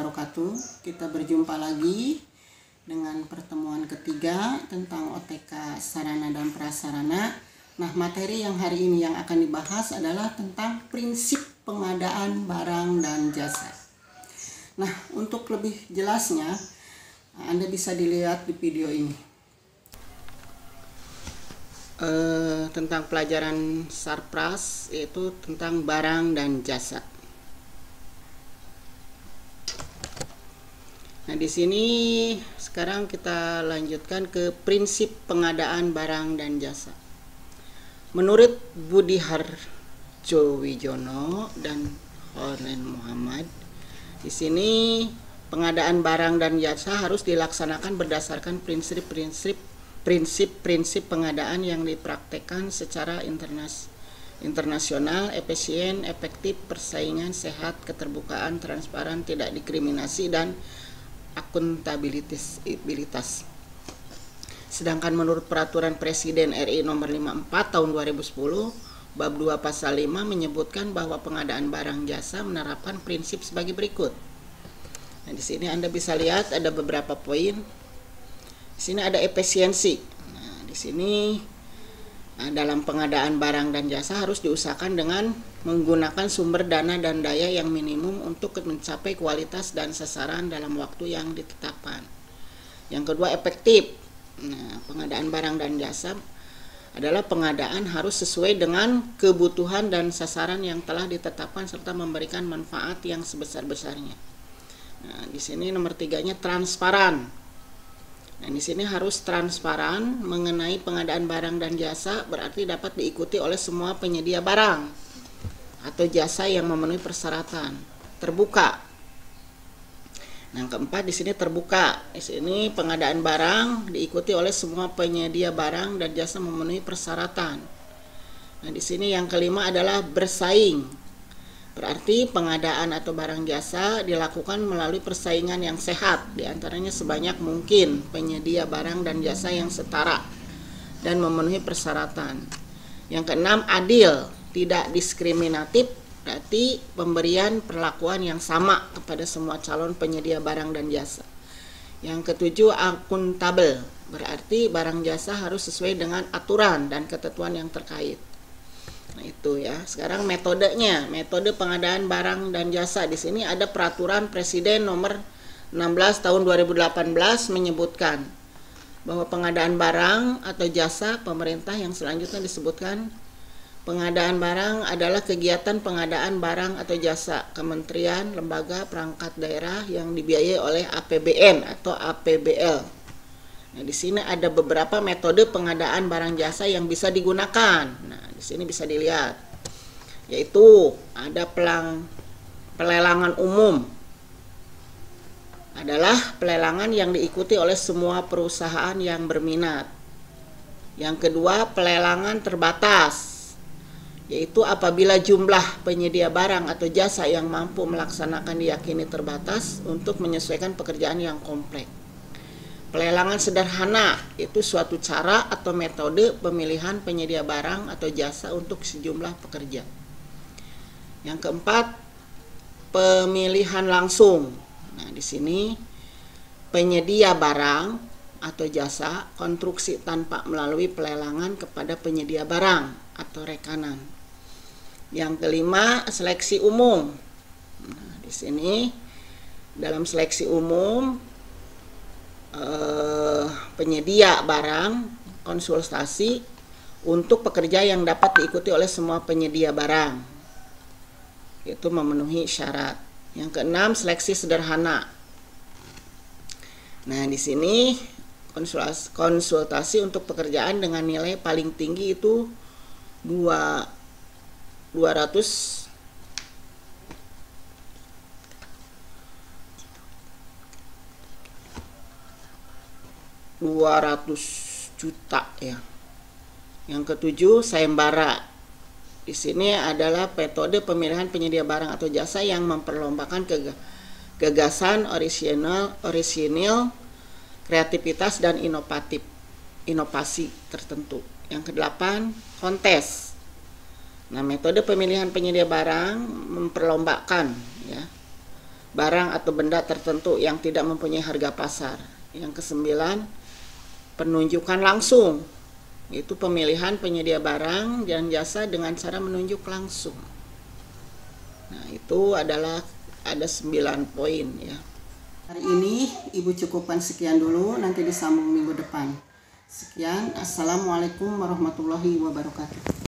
wabarakatuh. Kita berjumpa lagi dengan pertemuan ketiga tentang OTK sarana dan prasarana. Nah, materi yang hari ini yang akan dibahas adalah tentang prinsip pengadaan barang dan jasa. Nah, untuk lebih jelasnya, Anda bisa dilihat di video ini. Tentang pelajaran Sarpras, yaitu tentang barang dan jasa. Nah, di sini sekarang kita lanjutkan ke prinsip pengadaan barang dan jasa. Menurut Budi Harjowijono dan Horen Muhammad, di sini pengadaan barang dan jasa harus dilaksanakan berdasarkan prinsip-prinsip pengadaan yang dipraktekkan secara internasional, efisien, efektif, persaingan sehat, keterbukaan, transparan, tidak diskriminasi, dan akuntabilitas. Sedangkan menurut Peraturan Presiden RI Nomor 54 Tahun 2010, Bab 2 Pasal 5 menyebutkan bahwa pengadaan barang jasa menerapkan prinsip sebagai berikut. Nah, di sini Anda bisa lihat ada beberapa poin. Di sini ada efisiensi. Nah, di sini dalam pengadaan barang dan jasa harus diusahakan dengan menggunakan sumber dana dan daya yang minimum untuk mencapai kualitas dan sasaran dalam waktu yang ditetapkan. Yang kedua, efektif. Nah, pengadaan barang dan jasa adalah pengadaan harus sesuai dengan kebutuhan dan sasaran yang telah ditetapkan serta memberikan manfaat yang sebesar-besarnya. Nah, di sini nomor 3-nya transparan. Nah, di sini harus transparan mengenai pengadaan barang dan jasa, berarti dapat diikuti oleh semua penyedia barang atau jasa yang memenuhi persyaratan. Terbuka. Nah, yang keempat di sini terbuka. Di sini pengadaan barang diikuti oleh semua penyedia barang dan jasa memenuhi persyaratan. Nah, di sini yang kelima adalah bersaing. Berarti pengadaan atau barang jasa dilakukan melalui persaingan yang sehat, diantaranya sebanyak mungkin penyedia barang dan jasa yang setara dan memenuhi persyaratan. Yang keenam, adil, tidak diskriminatif, berarti pemberian perlakuan yang sama kepada semua calon penyedia barang dan jasa. Yang ketujuh, akuntabel, berarti barang jasa harus sesuai dengan aturan dan ketentuan yang terkait. Nah, itu ya. Sekarang metodenya, metode pengadaan barang dan jasa. Di sini ada Peraturan Presiden Nomor 16 Tahun 2018 menyebutkan bahwa pengadaan barang atau jasa pemerintah yang selanjutnya disebutkan pengadaan barang adalah kegiatan pengadaan barang atau jasa kementerian, lembaga, perangkat daerah yang dibiayai oleh APBN atau APBL. Nah, di sini ada beberapa metode pengadaan barang jasa yang bisa digunakan. Nah, di sini bisa dilihat, yaitu ada pelelangan umum. Adalah pelelangan yang diikuti oleh semua perusahaan yang berminat. Yang kedua, pelelangan terbatas, yaitu apabila jumlah penyedia barang atau jasa yang mampu melaksanakan diyakini terbatas untuk menyesuaikan pekerjaan yang kompleks. Pelelangan sederhana itu suatu cara atau metode pemilihan penyedia barang atau jasa untuk sejumlah pekerja. Yang keempat, pemilihan langsung. Nah, di sini penyedia barang atau jasa konstruksi tanpa melalui pelelangan kepada penyedia barang atau rekanan. Yang kelima, seleksi umum. Nah, di sini dalam seleksi umum penyedia barang konsultasi untuk pekerja yang dapat diikuti oleh semua penyedia barang, itu memenuhi syarat. Yang keenam, seleksi sederhana. Nah, di sini konsultasi untuk pekerjaan dengan nilai paling tinggi itu 200 juta ya. Yang ketujuh, sayembara. Di sini adalah metode pemilihan penyedia barang atau jasa yang memperlombakan gagasan orisinil, kreativitas dan inovasi tertentu. Yang kedelapan, kontes. Nah, metode pemilihan penyedia barang memperlombakan ya barang atau benda tertentu yang tidak mempunyai harga pasar. Yang kesembilan, penunjukan langsung. Itu pemilihan penyedia barang dan jasa dengan cara menunjuk langsung. Nah, itu adalah ada 9 poin ya. Hari ini Ibu cukupkan sekian dulu, nanti disambung minggu depan. Sekian, assalamualaikum warahmatullahi wabarakatuh.